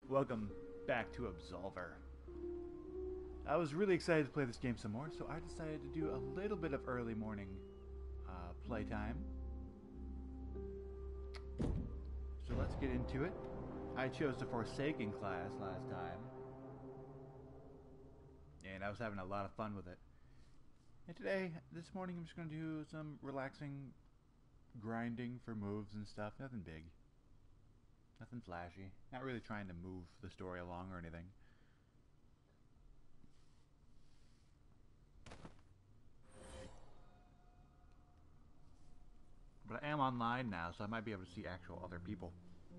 Welcome back to Absolver. I was really excited to play this game some more, so I decided to do a little bit of early morning playtime. So let's get into it. I chose the Forsaken class last time, and I was having a lot of fun with it. And today, this morning, I'm just going to do some relaxing grinding for moves and stuff. Nothing big. Nothing flashy. Not really trying to move the story along or anything. But I am online now, so I might be able to see actual other people.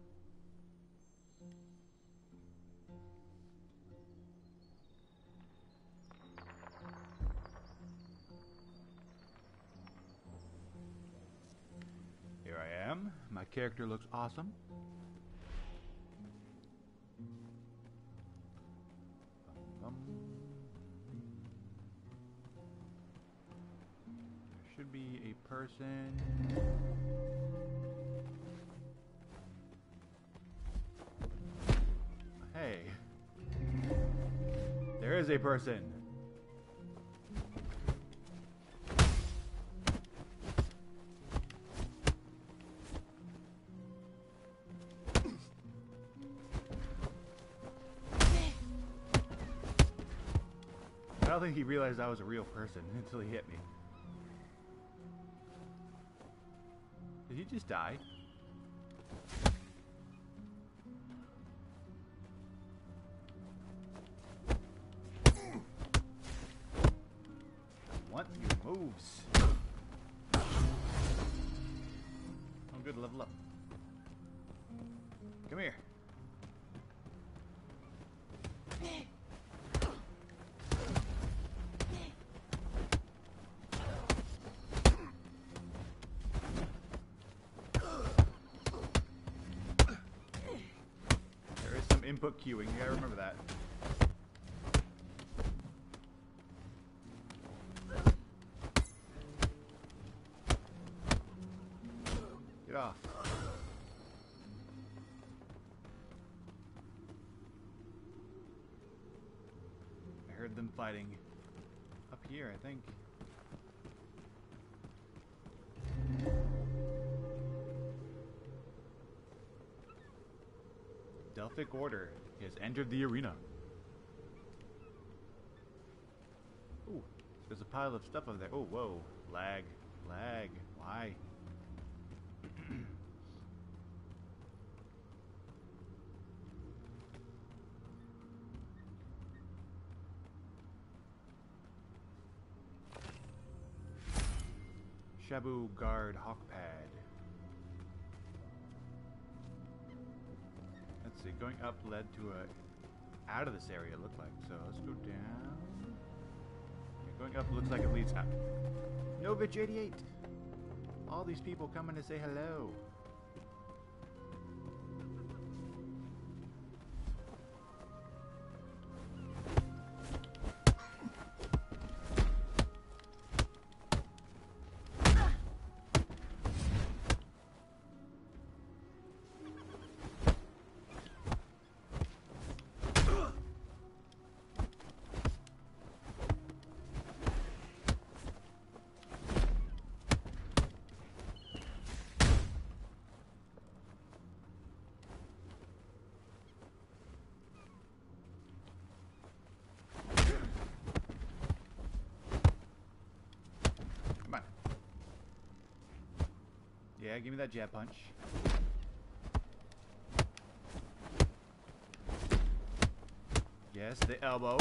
Here I am. My character looks awesome. There should be a person. Hey. There is a person. I don't think he realized I was a real person until he hit me. Did he just die? I want your moves. I'm good to level up. Come here. Input queuing, you gotta remember that. Get off. I heard them fighting up here, I think. Delphic Order has entered the arena. Ooh, there's a pile of stuff over there. Oh, whoa. Lag. Lag. Why? Shabu Guard Hawkpad. Let's see, going up led to out of this area, it looked like. So let's go down. Yeah, going up looks like it leads out. Novich 88! All these people coming to say hello. Yeah, give me that jab punch. Yes, the elbow.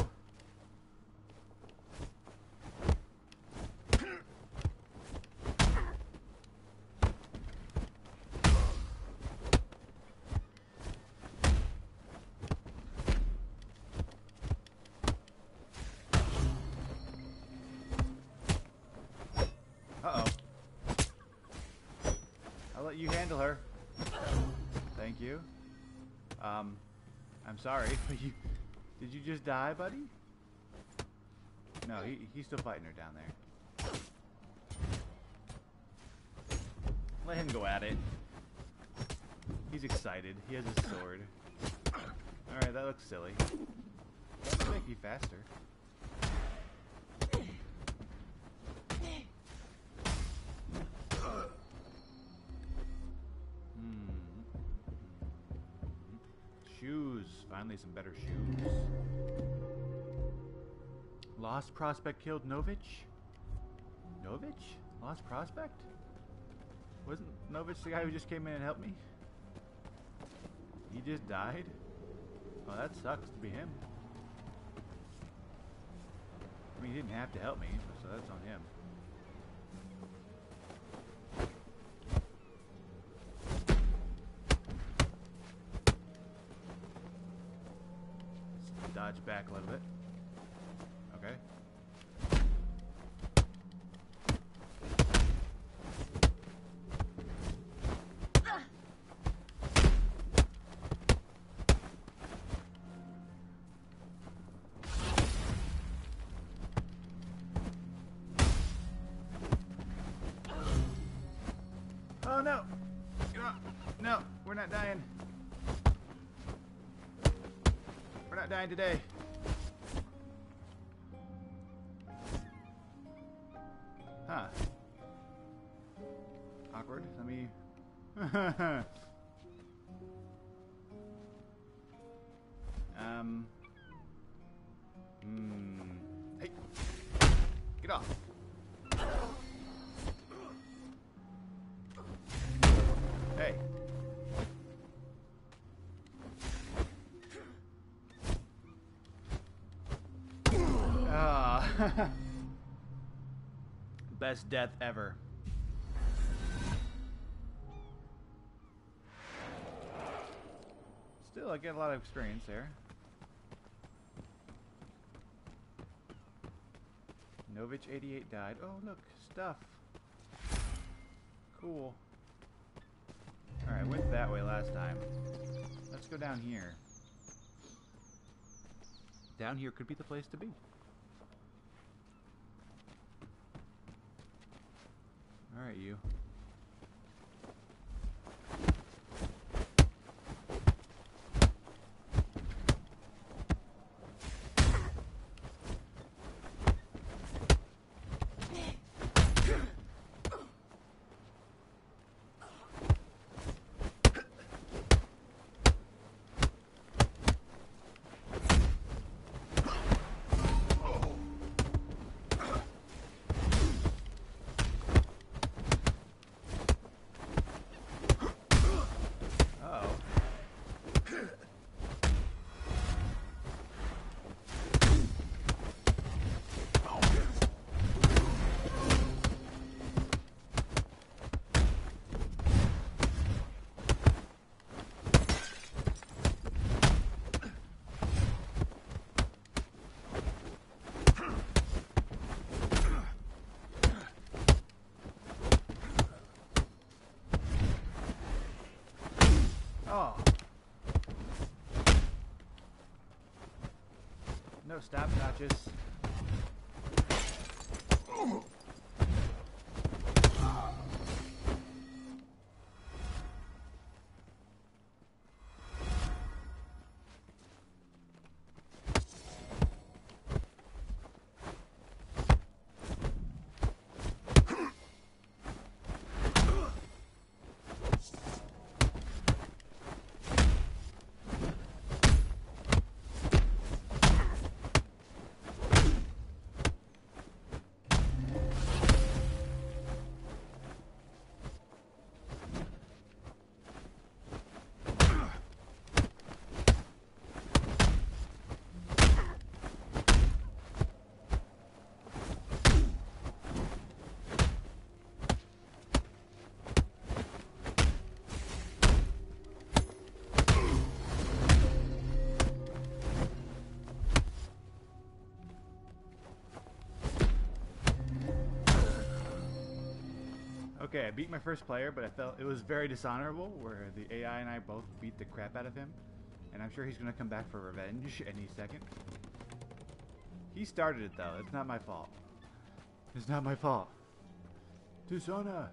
Uh-oh. I'll let you handle her. Thank you. I'm sorry, but did you just die, buddy? No, he's still fighting her down there. Let him go at it. He's excited. He has his sword. Alright, looks silly. That'll make you faster. Shoes. Finally some better shoes. Lost Prospect killed Novich? Novich? Lost Prospect? Wasn't Novich the guy who just came in and helped me? He just died? Oh, that sucks to be him. I mean, he didn't have to help me, so that's on him. Let's dodge back a little bit. Okay. Oh no! No, we're not dying. We're not dying today. Huh. Awkward. Let me... Hey! Get off! Hey. Ah. Best death ever. Still, I get a lot of experience there. Novich 88 died. Oh, look, stuff. Cool. Alright, went that way last time. Let's go down here. Down here could be the place to be. Alright, you. Oh. No stopwatches. Okay, I beat my first player, but I felt it was very dishonorable, where the AI and I both beat the crap out of him. And I'm sure he's going to come back for revenge any second. He started it, though. It's not my fault. It's not my fault. Dishonor!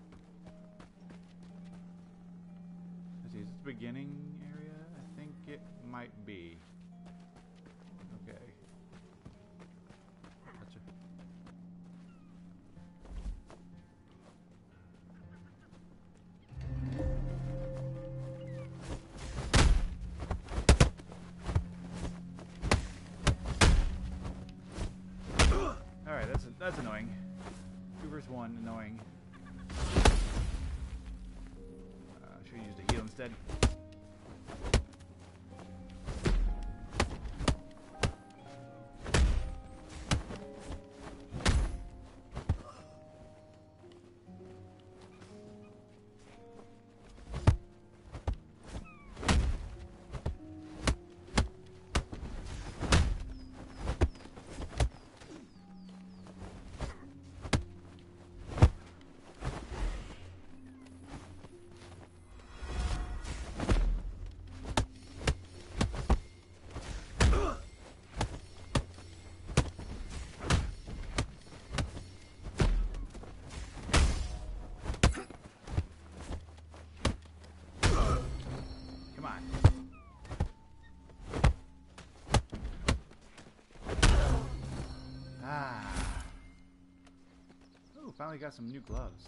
Let's see, is this the beginning area? I think it might be. Okay. Gotcha. Alright, that's annoying. 2 versus 1, annoying. Should have used a heal instead. Finally got some new gloves.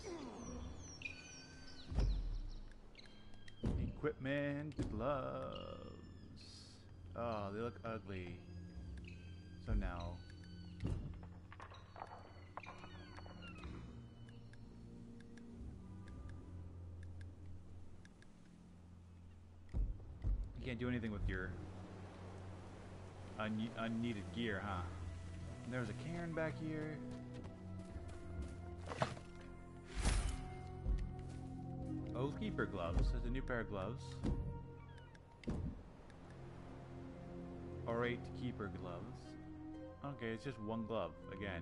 Equipment gloves. Oh, they look ugly. So no. You can't do anything with your unneeded gear, huh? And there's a cairn back here. Oath Keeper gloves. There's a new pair of gloves. Orate Keeper gloves. Okay, it's just 1 glove again.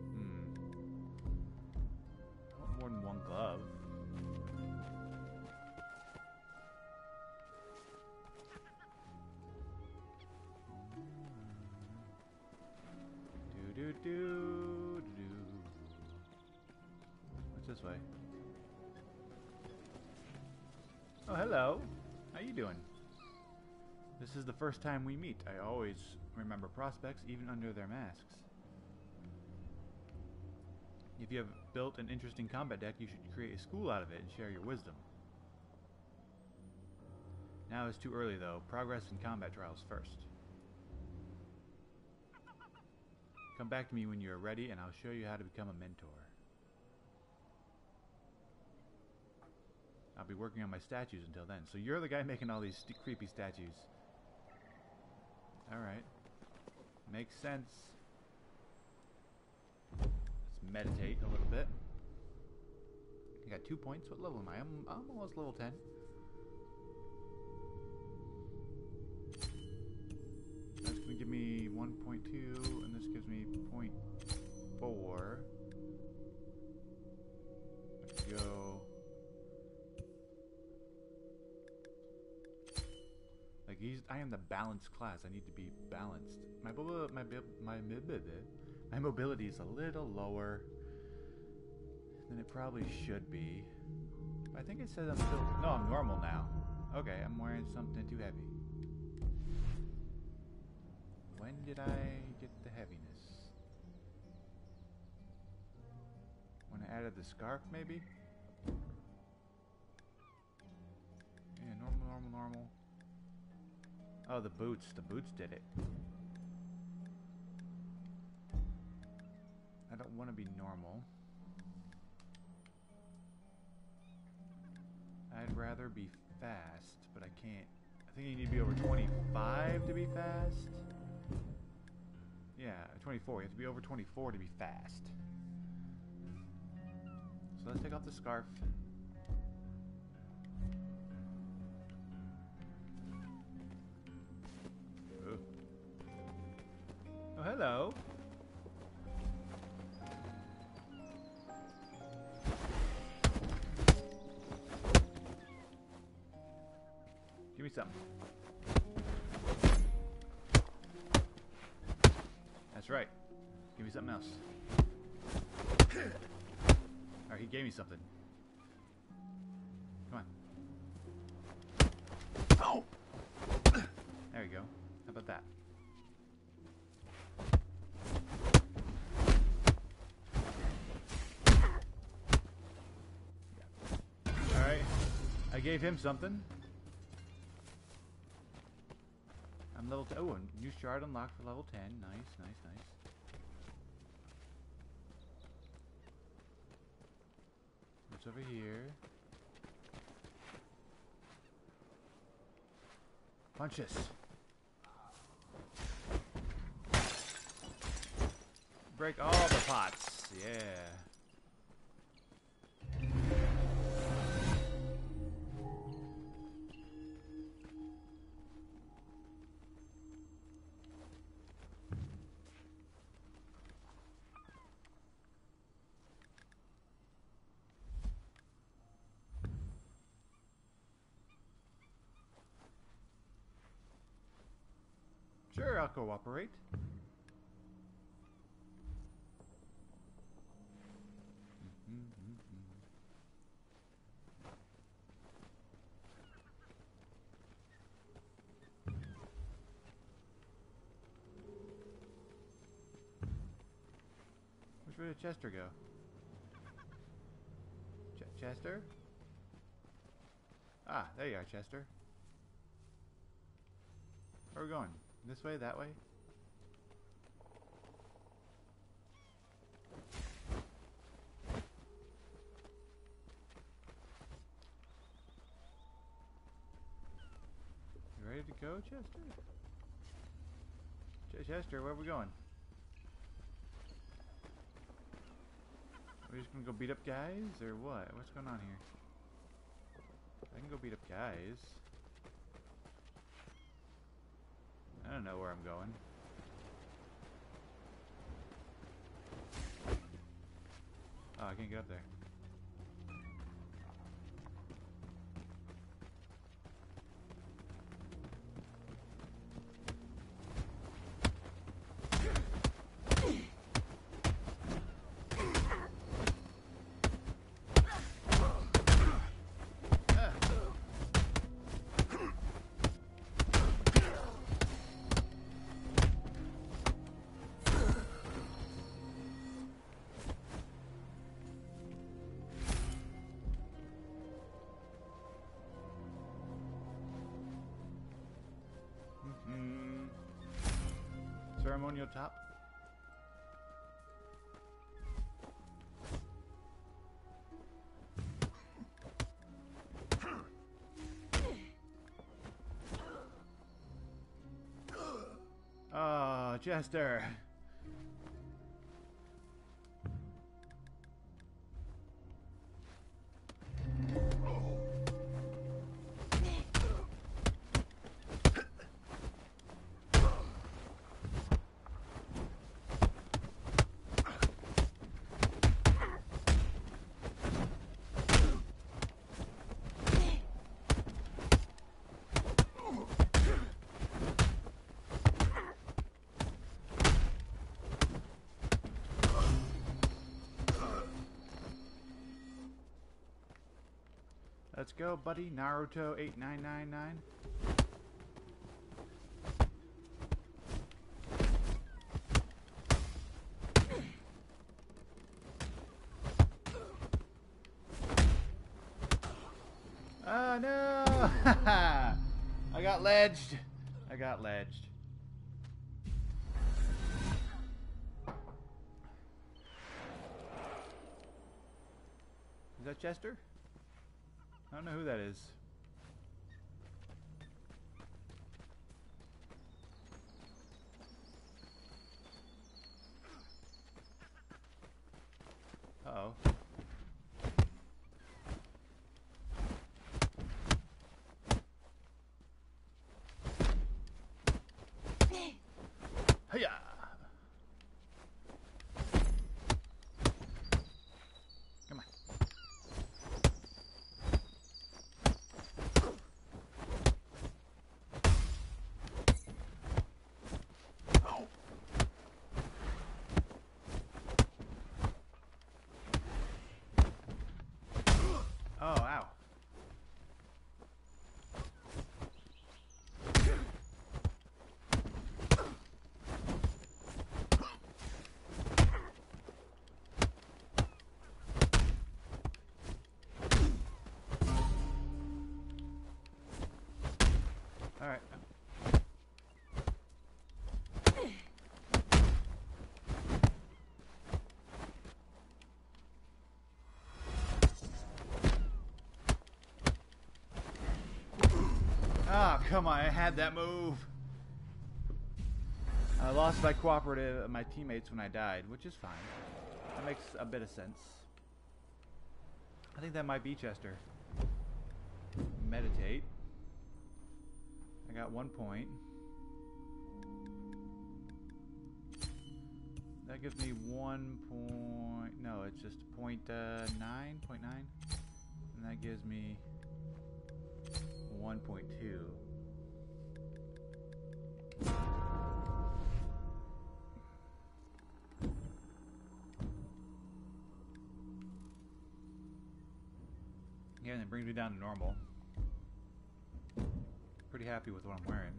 I want more than 1 glove. Do. What's this way? Oh, hello. How you doing? This is the first time we meet. I always remember prospects, even under their masks. If you have built an interesting combat deck, you should create a school out of it and share your wisdom. Now it's too early, though. Progress in combat trials first. Come back to me when you are ready, and I'll show you how to become a mentor. I'll be working on my statues until then. So you're the guy making all these creepy statues. Alright. Makes sense. Let's meditate a little bit. I got 2 points. What level am I? I'm almost level 10. That's going to give me 1.2, and this gives me 0.4. I could go... I am the balanced class. I need to be balanced. My mobility is a little lower than it probably should be. I think it says I'm still... No, I'm normal now. Okay, I'm wearing something too heavy. When did I get the heaviness? When I added the scarf, maybe? Yeah, normal. Oh, the boots. The boots did it. I don't want to be normal. I'd rather be fast, but I can't. I think you need to be over 25 to be fast. Yeah, 24. You have to be over 24 to be fast. So let's take off the scarf. Oh, hello. Give me something. That's right. Give me something else. Alright, he gave me something. Come on. Oh! There we go. gave him something. I'm level 10. Oh, a new shard unlocked for level 10. Nice, nice, nice. What's over here? Punches. Break all the pots. Yeah. Sure, I'll cooperate. Where did Chester go? Chester? Ah, there you are, Chester. Where are we going? This way? That way? You ready to go, Chester? Chester, where are we going? Are we just gonna go beat up guys, or what? What's going on here? I can go beat up guys. I don't know where I'm going. Oh, I can't get up there. Ceremonial top. Oh, Chester. Let's go, buddy. Naruto 8999. Oh no! I got ledged. I got ledged. Is that Chester? I don't know who that is. Uh-oh. Hiya! Come on. come on, I had that move. I lost my cooperative, my teammates when I died, which is fine. That makes a bit of sense. I think that might be Chester. Meditate. I got 1 point. That gives me 1 point. No, it's just 0.9. And that gives me 1.2. Yeah, and it brings me down to normal. Pretty happy with what I'm wearing.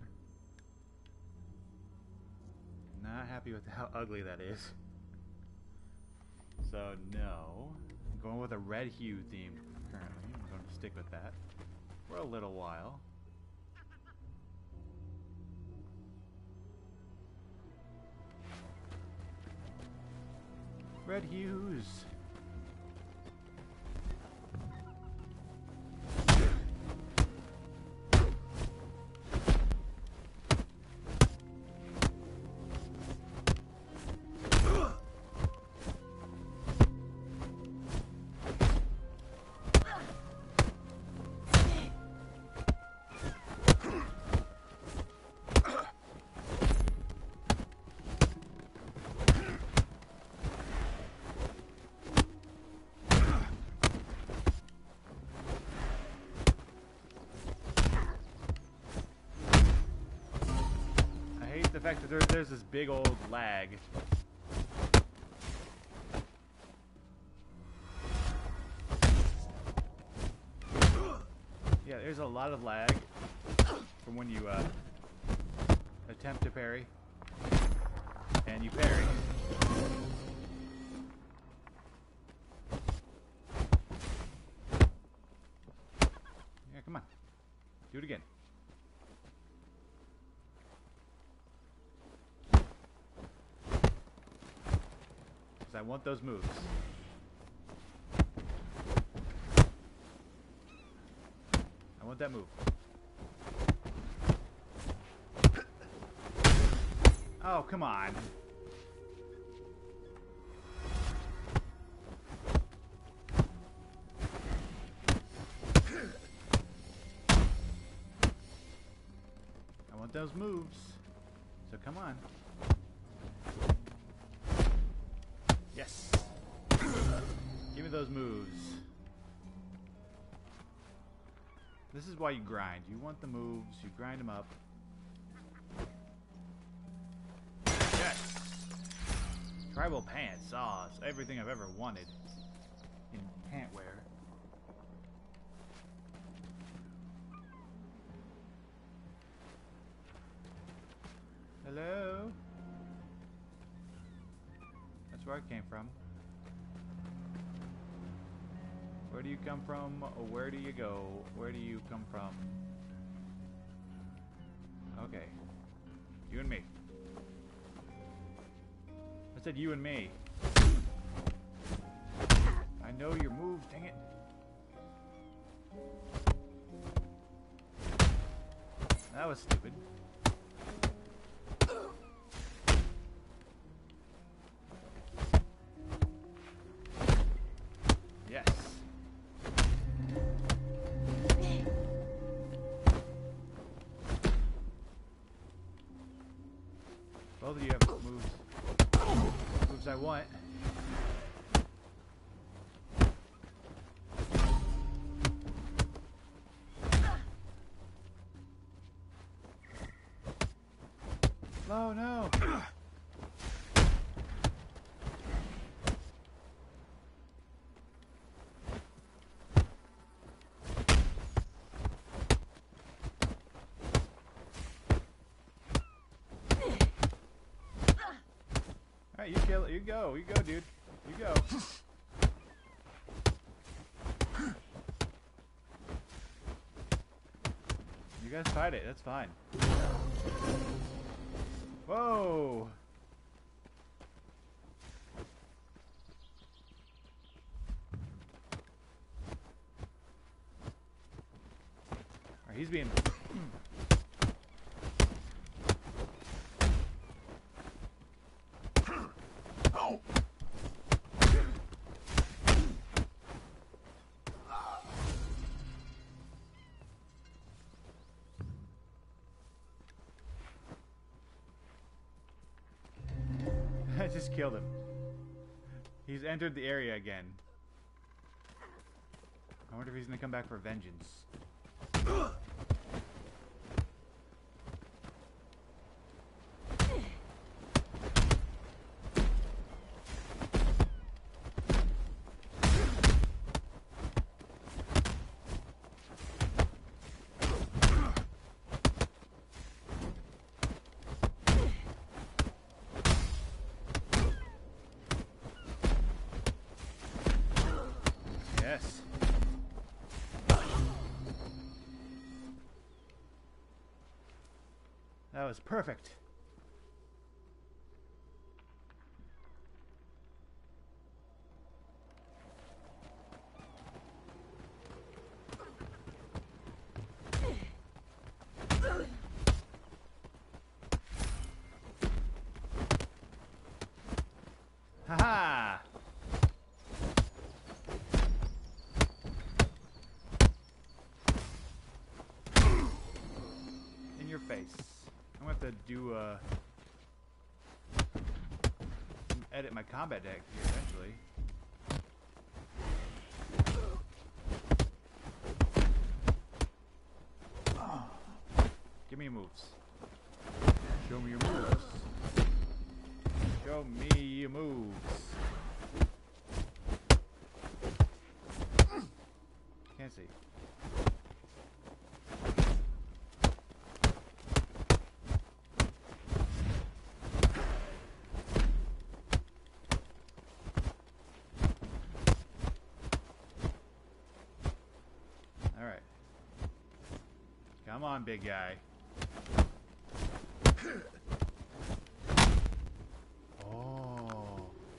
Not happy with how ugly that is. So no, I'm going with a red hue theme currently. I'm going to stick with that for a little while. Red hues. The fact that there's this big old lag. Yeah, there's a lot of lag from when you attempt to parry and you parry. Yeah, come on. Do it again. I want those moves. I want that move. Oh, come on. I want those moves. So come on. Yes. Give me those moves. This is why you grind. You want the moves, you grind them up. Yes. Tribal pants. Ah, it's everything I've ever wanted in pant wear. Hello? That's where I came from. Where do you come from? Where do you go? Where do you come from? Okay. You and me. I said you and me. I know your moves, dang it. That was stupid. Yes. Both of you have moves. Moves I want. Oh no. Alright, you kill it. You go, dude. You go. You guys fight it, that's fine. Whoa! Alright, he's being just killed him. He's entered the area again. I wonder if he's gonna come back for vengeance. Yes. That was perfect. Haha! In your face. I'm gonna have to do edit my combat deck here eventually. Give me your moves. Show me your moves. Show me your moves. Can't see. Alright. Come on, big guy. Oh.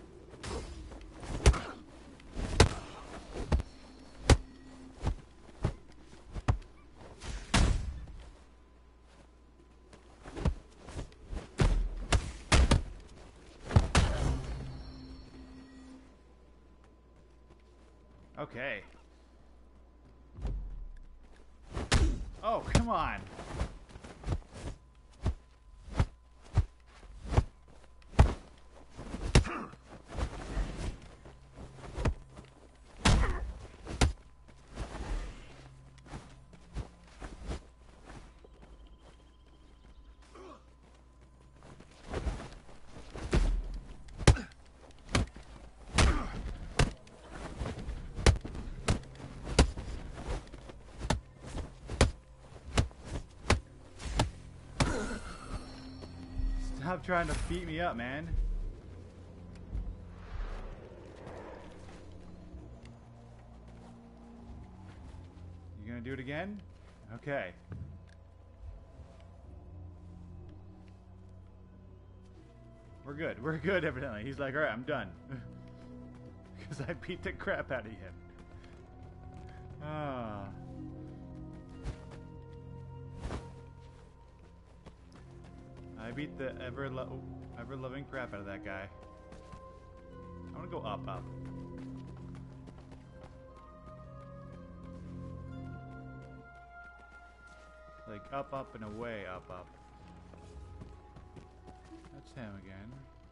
Okay. Oh, come on. Stop trying to beat me up, man. You gonna do it again? Okay. We're good. We're good, evidently. He's like, alright, I'm done. Because I beat the crap out of him. Ah. I beat the ever-loving crap out of that guy. I want to go up. Like up and away, up. That's him again.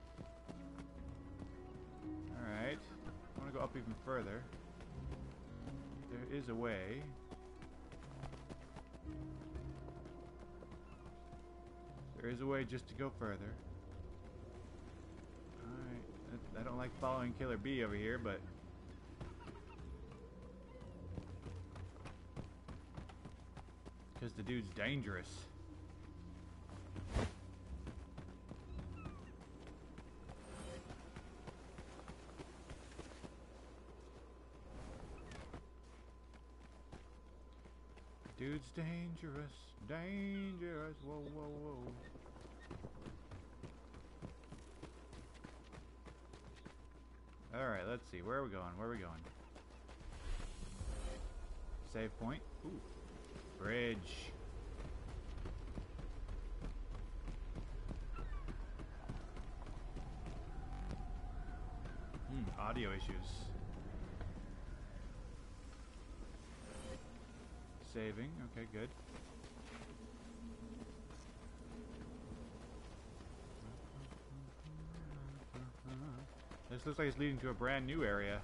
Alright. I want to go up even further. There is a way. There is a way just to go further. Alright. I don't like following Killer B over here, but... because the dude's dangerous. Dude's dangerous, dangerous, whoa, whoa, whoa. Alright, let's see, where are we going, Save point, ooh, bridge. Audio issues. Saving, okay, good. This looks like it's leading to a brand new area.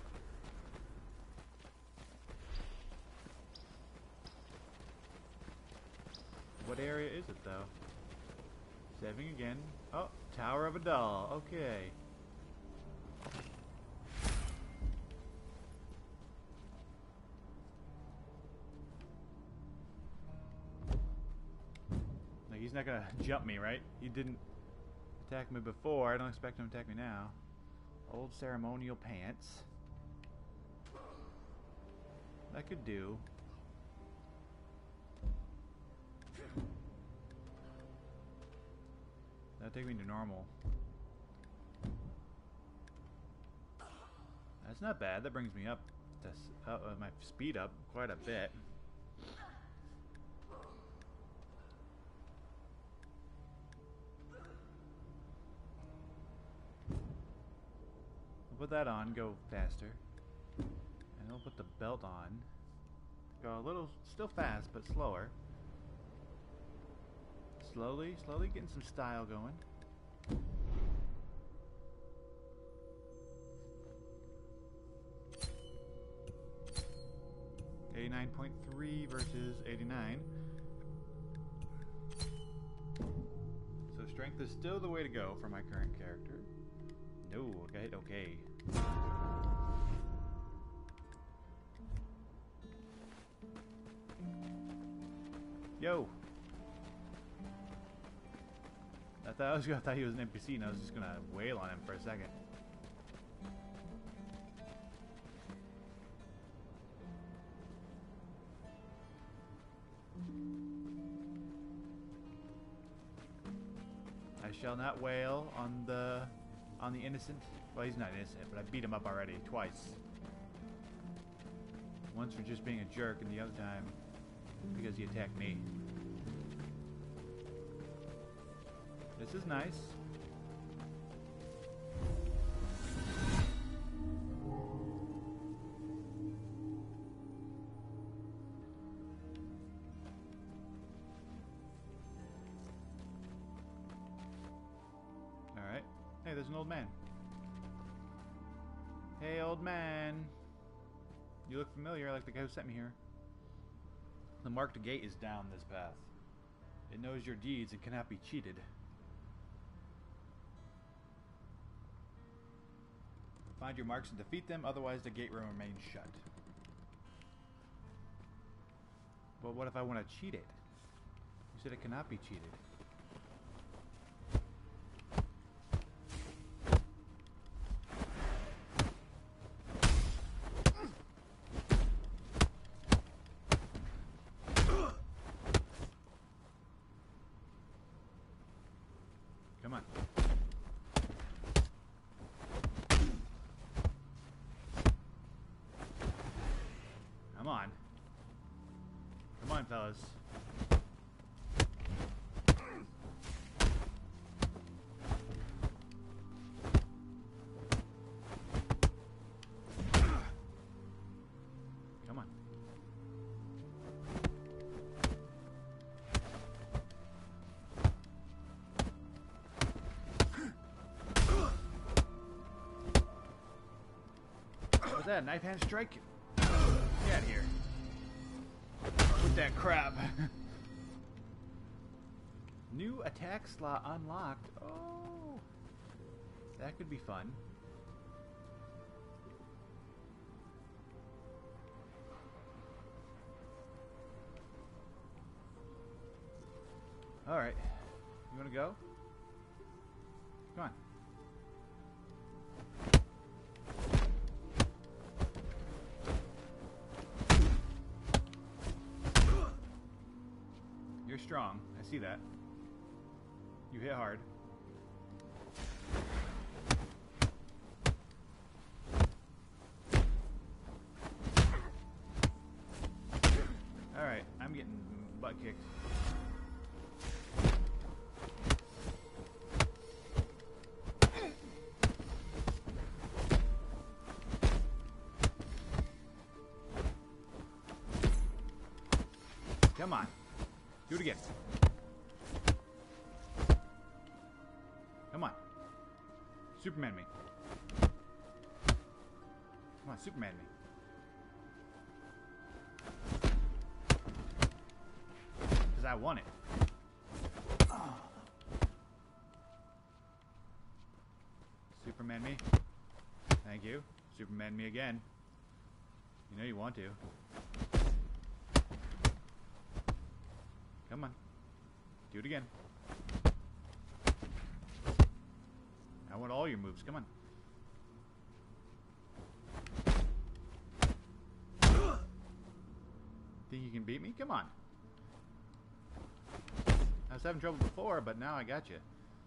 What area is it, though? Saving again. Oh, Tower of Adal. Okay. Like, he's not gonna jump me, right? He didn't attack me before. I don't expect him to attack me now. Old ceremonial pants. That could do. That'll take me to normal. That's not bad. That brings me up to my speed up quite a bit. We'll put that on, go faster. And we'll put the belt on. Go a little, still fast, but slower. Slowly getting some style going. $89.3 versus 89. So strength is still the way to go for my current character. No, okay. Yo! I thought he was an NPC and I was just gonna wail on him for a second. I shall not wail on the innocent. Well, he's not innocent, but I beat him up already twice. Once for just being a jerk, and the other time because he attacked me. This is nice. Alright. Hey, there's an old man. Hey, old man. You look familiar, like the guy who sent me here. The marked gate is down this path. It knows your deeds and cannot be cheated. Find your marks and defeat them, otherwise the gate will remain shut. But what if I want to cheat it? You said it cannot be cheated. Come on. Come on. Come on, fellas. Come on. What's that? Knife hand strike? Get out of here. With that crap. New attack slot unlocked. Oh, that could be fun. All right, you want to go? Come on. You're strong. I see that. You hit hard. Alright, I'm getting butt kicked. Come on. Do it again. Come on. Superman me. Come on, Superman me. Because I want it. Superman me. Thank you. Superman me again. You know you want to. Come on. Do it again. I want all your moves. Come on. Think you can beat me? Come on. I was having trouble before, but now I got you.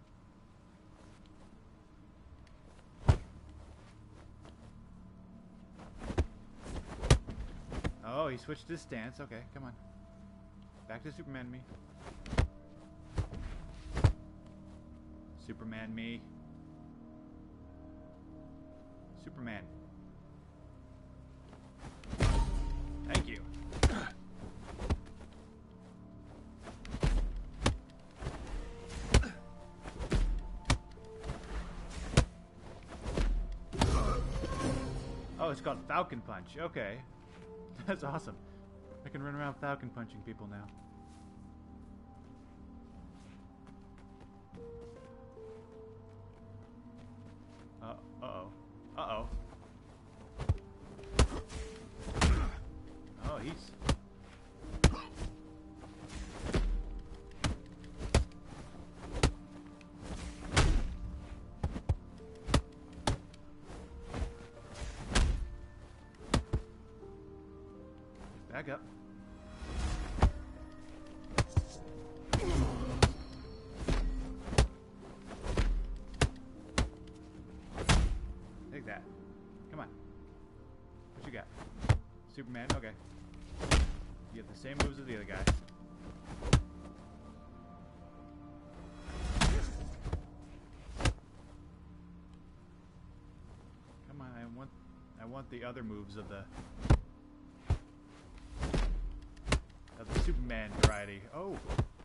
Oh, he switched his stance. Okay, come on. Back to Superman me. Superman me. Superman. Thank you. Oh, it's called Falcon Punch. Okay. That's awesome. I can run around Falcon punching people now. Uh-oh. Uh-oh. Oh, he's... Back up. Take that. Come on. What you got? Superman? Okay. You have the same moves as the other guy. Come on, I want the other moves of the Superman variety. Oh.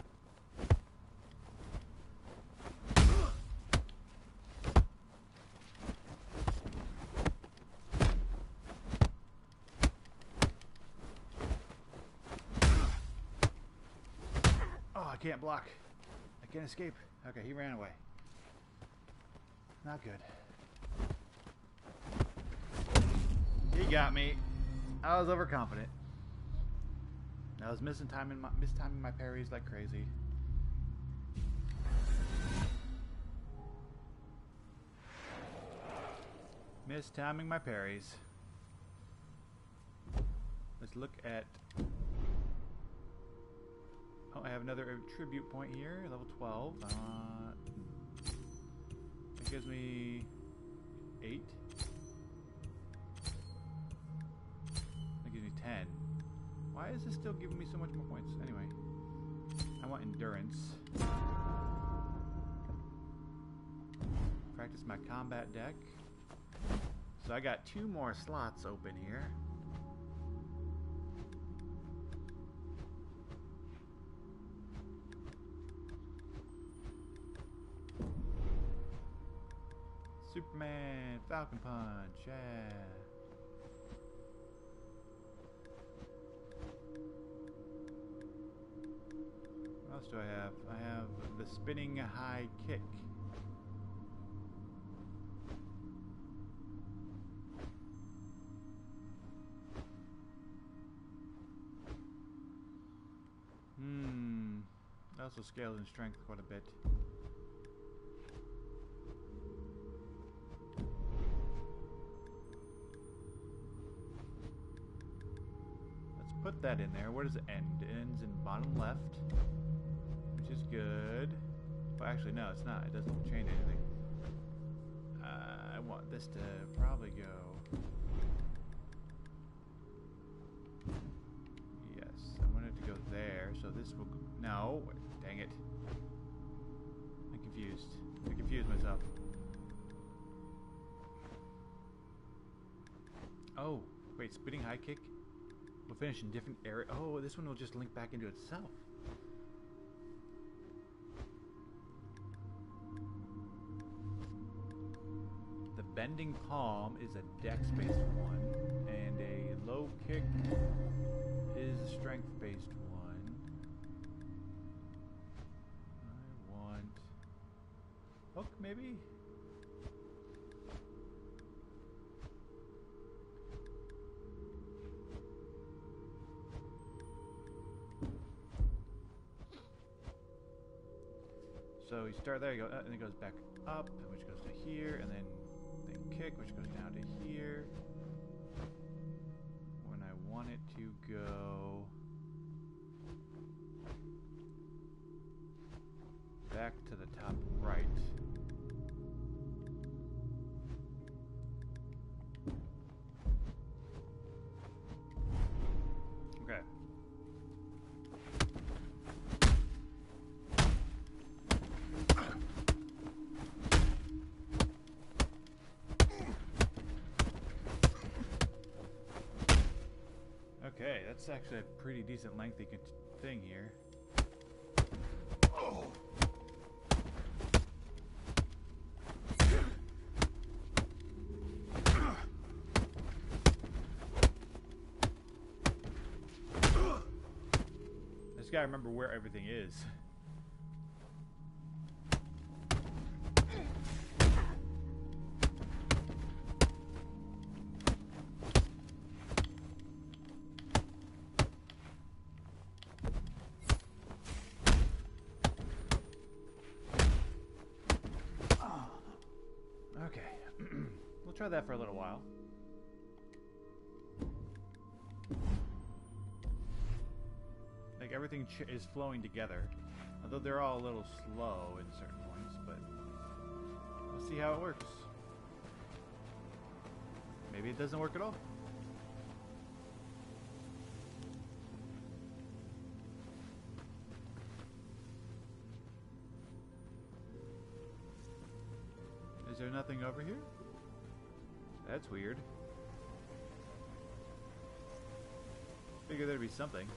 Oh, I can't block. I can't escape. Okay, he ran away. Not good. He got me. I was overconfident. I was mistiming my parries like crazy. Mistiming my parries. Let's look at... Oh, I have another tribute point here, level 12. It gives me 8. That gives me 10. Why is this still giving me so much more points? Anyway, I want endurance. Practice my combat deck. So I got 2 more slots open here. Superman, Falcon Punch, yeah. What else do I have? I have the spinning high kick. It also scales in strength quite a bit. Let's put that in there. Where does it end? It ends in bottom left, which is good. Well, actually, no, it's not. It doesn't change anything. I want this to probably go... Yes, I want it to go there, so this will... No, dang it. I'm confused. I confused myself. Oh, wait, spinning high kick will finish in different area. Oh, this one will just link back into itself. The bending palm is a dex-based one, and a low kick is a strength-based one. I want hook, maybe? So you start there, you go, and it goes back up, which goes to here, and then kick, which goes down to here. When I want it to go back to the top right. Okay. Okay, that's actually a pretty decent lengthy thing here. Oh. I just gotta remember where everything is. Okay, we'll try that for a little while. Like everything is flowing together, although they're all a little slow in certain points, but we'll see how it works. Maybe it doesn't work at all. Is there nothing over here? That's weird. Figure there'd be something.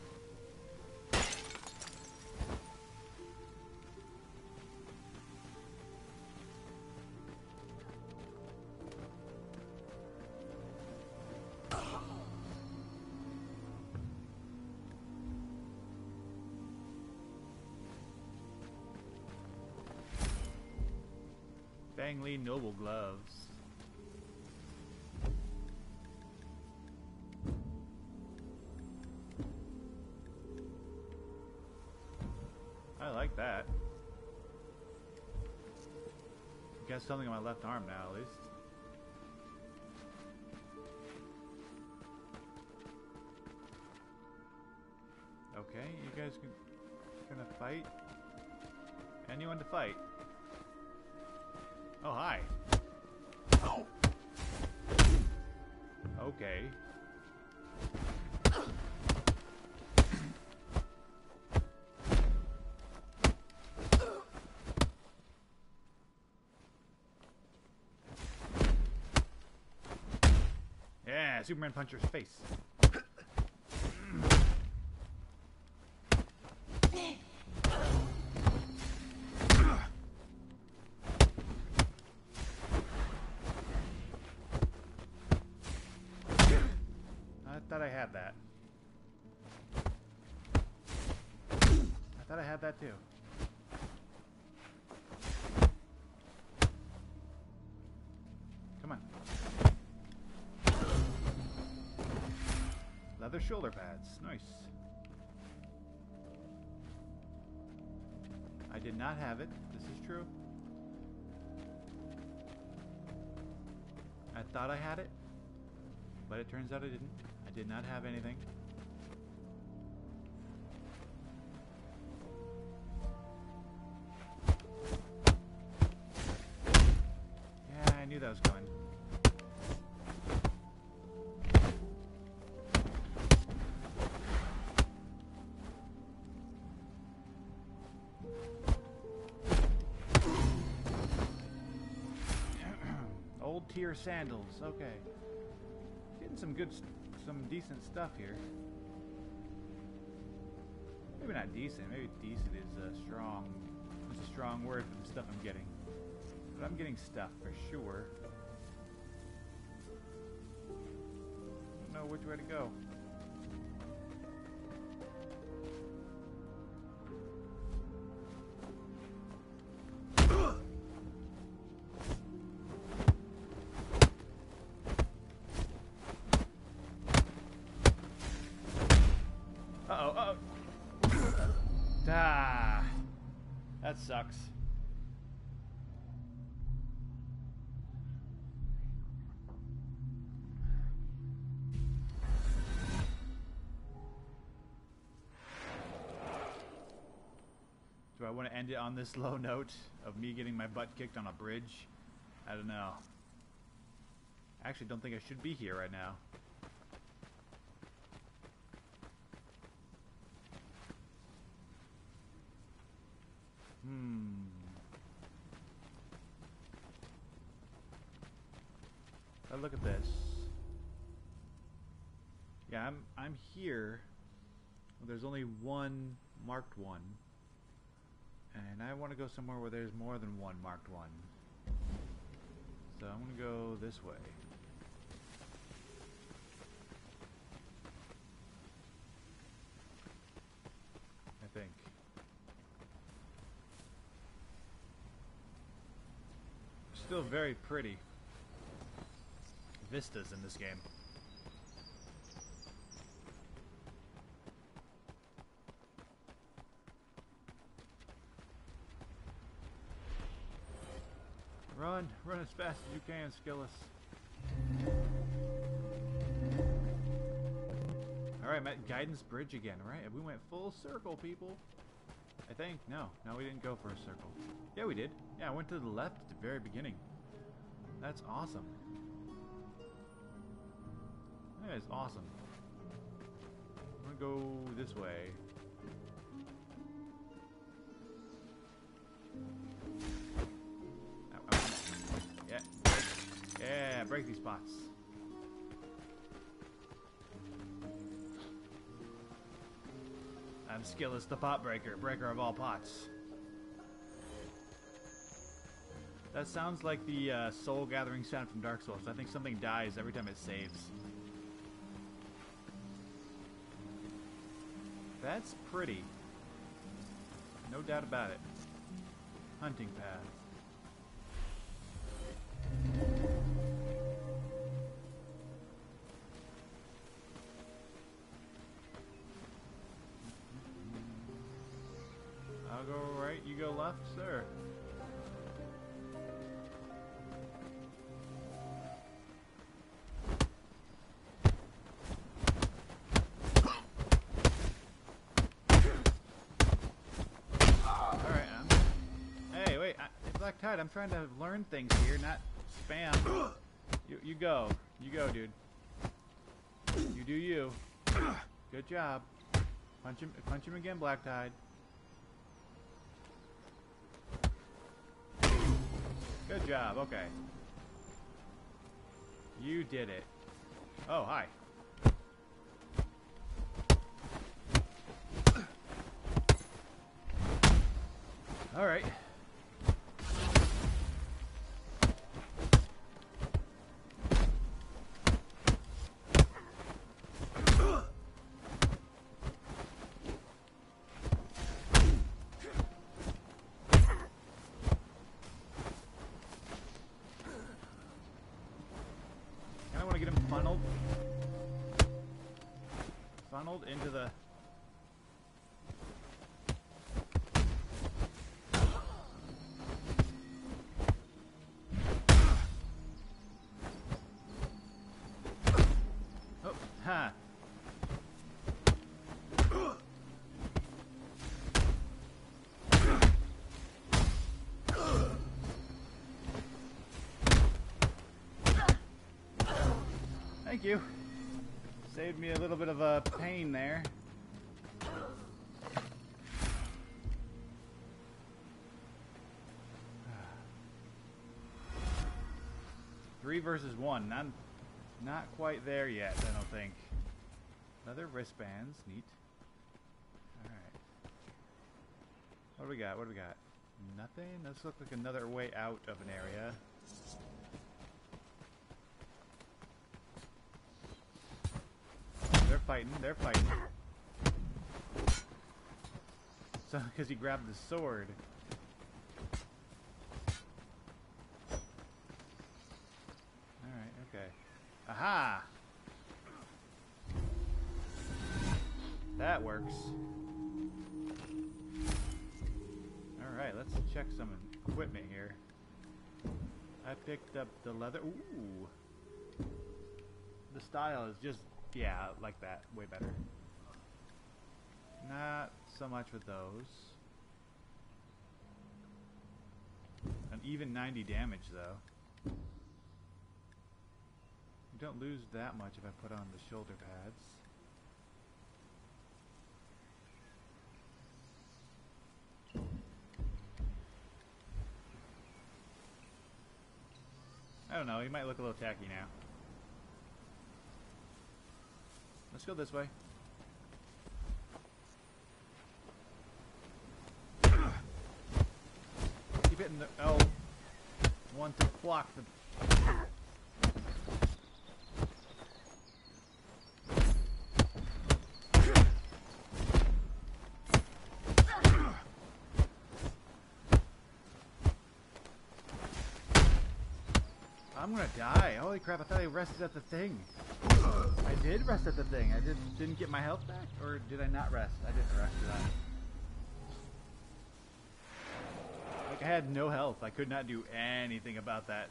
Fang Li Noble Gloves. I like that. Got something on my left arm now, at least. Okay, you guys gonna fight? Anyone to fight? Oh, hi. Oh. Okay. Yeah, Superman puncher's face. I thought I had that. I thought I had that too. Come on. Leather shoulder pads. Nice. I did not have it. This is true. I thought I had it, but it turns out I didn't. I did not have anything. Yeah, I knew that was coming. Old tier sandals. Okay. Getting some decent stuff here. Maybe not decent. Maybe decent is a strong word for the stuff I'm getting. But I'm getting stuff for sure. know which way to go. Uh-oh, uh-oh. Ah, that sucks. Do I want to end it on this low note of me getting my butt kicked on a bridge? I don't know. I actually don't think I should be here right now. Look at this. Yeah, I'm here. There's only one marked one. And I want to go somewhere where there's more than one marked one. So I'm going to go this way. I think. Still very pretty vistas in this game. Run as fast as you can, Skillis. Alright, I'm at Guidance Bridge again, right? We went full circle, people. I think. No, we didn't go for a circle. Yeah, we did. Yeah, I went to the left at the very beginning. That's awesome. That is awesome. I'm gonna go this way. Yeah, break these pots. I'm Skillis the pot breaker, breaker of all pots. That sounds like the soul gathering sound from Dark Souls. I think something dies every time it saves. That's pretty. No doubt about it. Hunting path. I'll go right, you go left, sir. Black Tide, I'm trying to learn things here, not spam. You go. You go, dude. You do you. Good job. Punch him again, Black Tide. Good job, okay. You did it. Oh, hi. Alright. Funneled into the... Oh, ha! Thank you. Saved me a little bit of a pain there. 3 versus 1. Not quite there yet, I don't think. Leather wristbands, neat. Alright. What do we got? What do we got? Nothing? This looks like another way out of an area. fighting. They're fighting. So, because he grabbed the sword. Alright, okay. Aha! That works. Alright, let's check some equipment here. I picked up the leather. Ooh! The style is just, yeah, like that. Way better. Not so much with those. An even 90 damage, though. You don't lose that much if I put on the shoulder pads. I don't know, he might look a little tacky now. Let's go this way. Keep hitting the L one to block the... I'm gonna die. Holy crap, I thought I rested at the thing. I did rest at the thing. I didn't get my health back? Or did I not rest? I didn't rest for that. Like, I had no health. I could not do anything about that.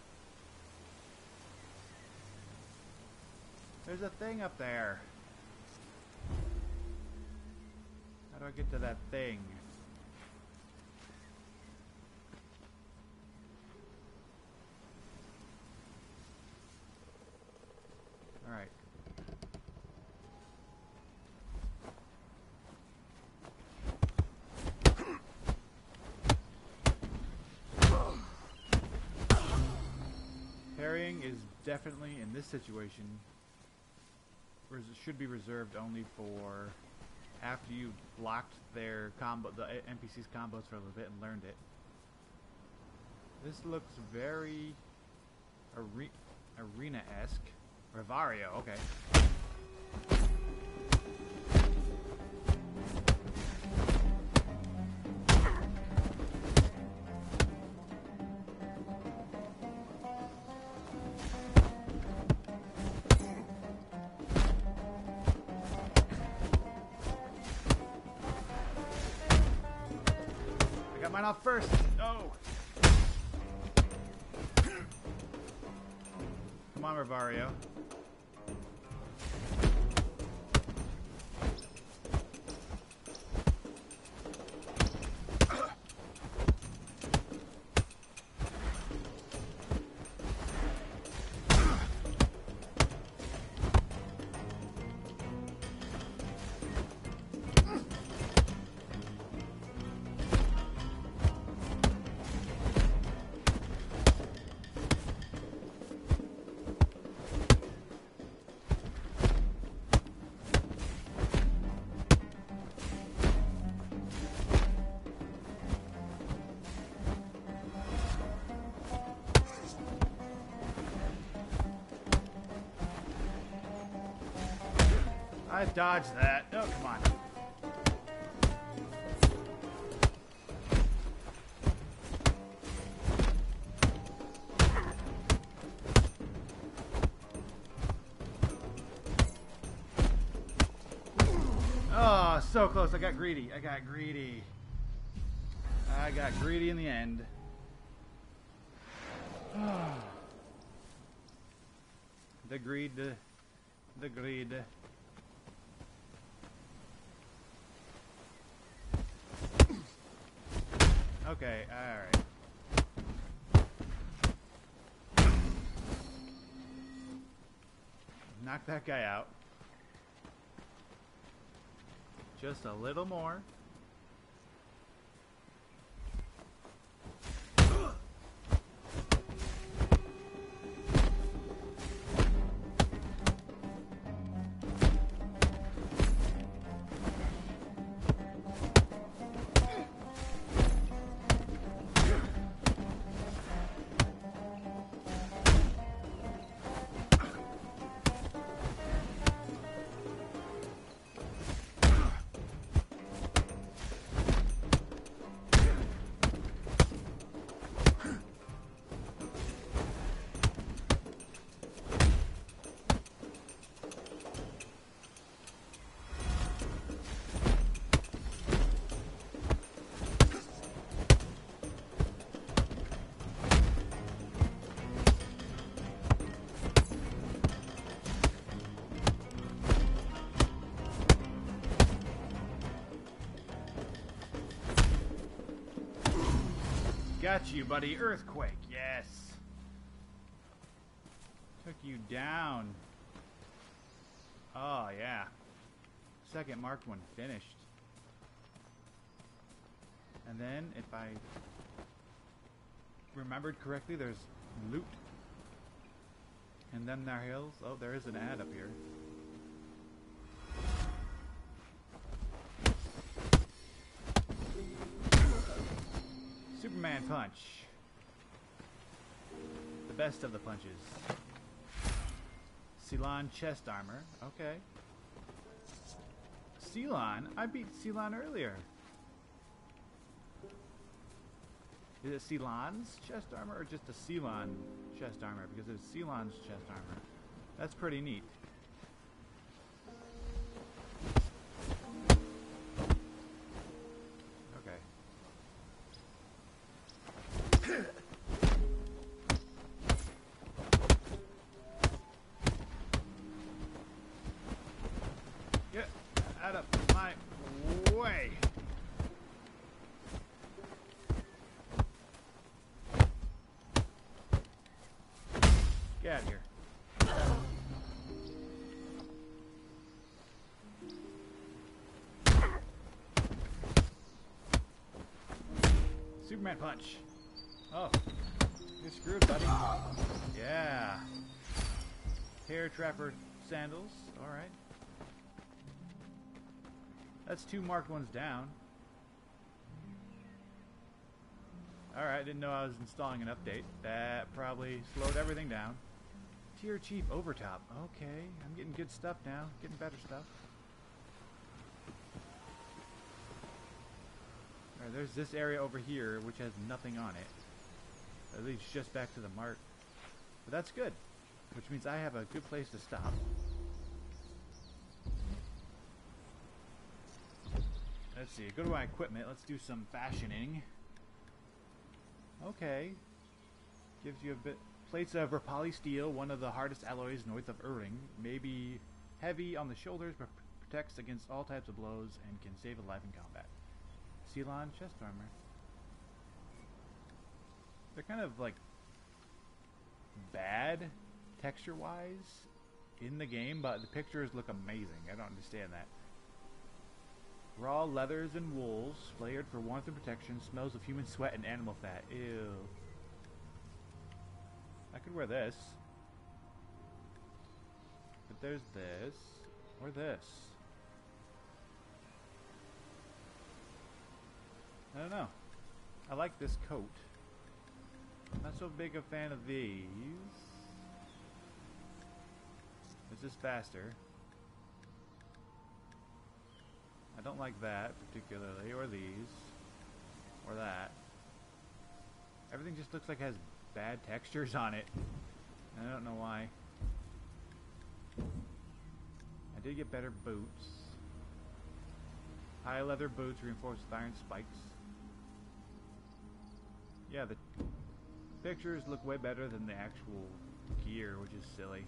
There's a thing up there. How do I get to that thing? Alright. Parrying is definitely, in this situation, should be reserved only for after you blocked their combo, the NPC's combos for a little bit and learned it. This looks very arena-esque. Revario, okay. I got mine off first. No. Come on, Revario. I dodged that. Oh, come on. Oh, so close. I got greedy. I got greedy. I got greedy in the end. The greed. The greed. Okay, alright. Knock that guy out. Just a little more. got you, buddy. Earthquake, yes. Took you down. Oh, yeah. Second marked one finished. And then, if I remembered correctly, there's loot. And then there are hills. Oh, there is an ad up here. Superman punch. The best of the punches. Ceylon chest armor. Okay. Ceylon? I beat Ceylon earlier. Is it Ceylon's chest armor or just a Ceylon chest armor? Because it's Ceylon's chest armor. That's pretty neat. Okay. Get out of my way. Get out of here. Superman punch. Oh, you're screwed, buddy. Yeah. Hair trapper sandals. All right. That's 2 marked ones down. Alright, didn't know I was installing an update. That probably slowed everything down. Tier Chief Overtop. Okay, I'm getting good stuff now. Getting better stuff. Alright, there's this area over here which has nothing on it. That leads just back to the mart. But that's good. Which means I have a good place to stop. Let's see, go to my equipment. Let's do some fashioning. Okay. Gives you a bit. Plates of Rapali steel, one of the hardest alloys north of Uring. May be heavy on the shoulders, but protects against all types of blows and can save a life in combat. Ceylon chest armor. They're kind of like bad texture-wise in the game, but the pictures look amazing. I don't understand that. Raw leathers and wools, flared for warmth and protection, smells of human sweat and animal fat. Ew. I could wear this. But there's this. Or this. I don't know. I like this coat. Not so big a fan of these. Is this faster? I don't like that particularly, or these, or that. Everything just looks like it has bad textures on it. I don't know why. I did get better boots. High leather boots reinforced with iron spikes. Yeah, the pictures look way better than the actual gear, which is silly.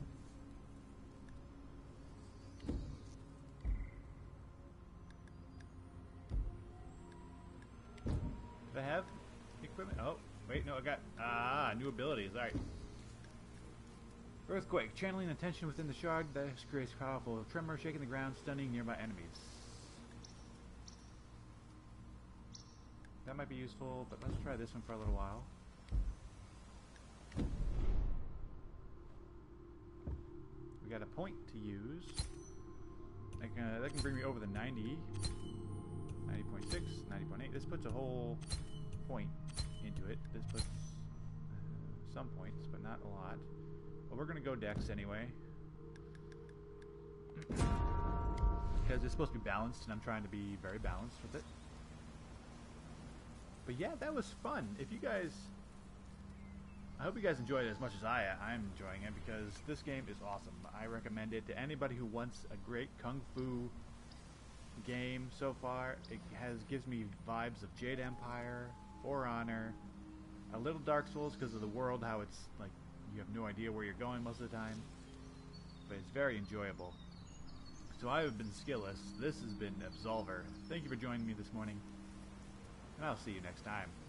Do I have equipment? Oh, wait, no, I got, new abilities, alright. Earthquake, channeling the tension within the shard that creates powerful tremor, shaking the ground, stunning nearby enemies. That might be useful, but let's try this one for a little while. We got a point to use. That can bring me over the 90. 90.6, 90.8. This puts a whole point into it. This puts some points, but not a lot. But we're going to go Dex anyway. Because it's supposed to be balanced, and I'm trying to be very balanced with it. But yeah, that was fun. If you guys... I hope you guys enjoyed it as much as I'm enjoying it, because this game is awesome. I recommend it to anybody who wants a great Kung Fu game so far. It gives me vibes of Jade Empire, For Honor, a little Dark Souls because of the world, how it's like you have no idea where you're going most of the time. But it's very enjoyable. So I have been Skilless. This has been Absolver. Thank you for joining me this morning, and I'll see you next time.